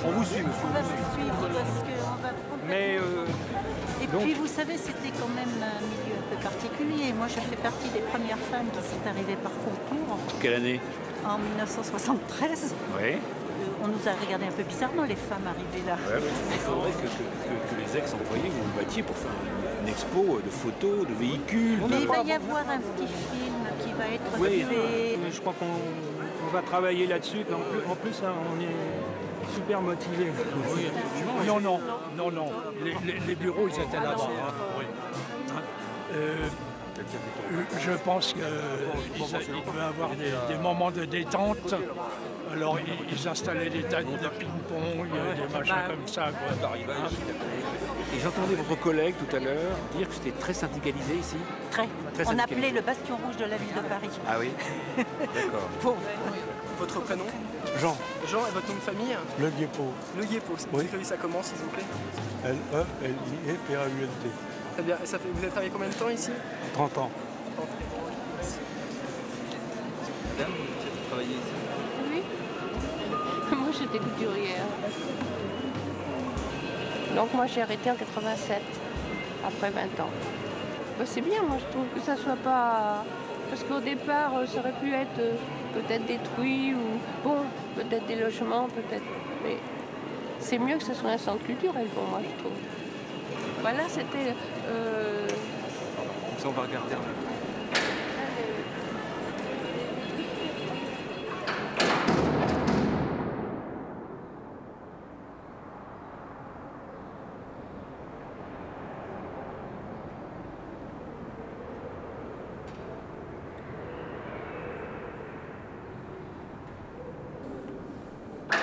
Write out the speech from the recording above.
On vous suit, monsieur. On va vous suivre parce qu'on va complètement... Mais Et donc- puis vous savez, c'était quand même un milieu un peu particulier. Moi, je fais partie des premières femmes qui sont arrivées par concours quelle année? en 1973. Oui. On nous a regardé un peu bizarrement, les femmes arrivées là. Ouais, il faudrait que les ex-employés vous battiez pour faire une expo de photos, de véhicules. Mais il va y avoir un petit film qui va être Oui. fait. Mais je crois qu'on va travailler là-dessus. En plus, hein, on est super motivés. Non, non, non, non. Les bureaux, ils étaient là-bas. Hein. Oui. Je pense qu'il devait y avoir des moments de détente. Alors, ils installaient des tables de ping-pong, des machins comme ça. Quoi. Et j'entendais votre collègue tout à l'heure dire que c'était très syndicalisé ici. Très. Très On syndicalisé. appelait le bastion rouge de la ville de Paris. Ah oui. D'accord. Pauvre. Votre prénom? Jean, Jean, et votre nom de famille? Le Guépo, Le Guépo. Vous écrivez ça comment, s'il vous plaît? L-E-L-I-E-P-A-U-L-T. Très bien. Et ça fait, vous avez travaillé combien de temps ici? 30 ans. Madame, vous avez travaillé ici? Oui. Moi, j'étais couturière. Donc, moi, j'ai arrêté en 87, après 20 ans. Ben, c'est bien, moi, je trouve que ça soit pas... Parce qu'au départ, ça aurait pu être peut-être détruit ou... Bon, peut-être des logements, peut-être... Mais c'est mieux que ce soit un centre culturel pour moi, je trouve. Voilà, c'était... Ça, on va regarder un peu.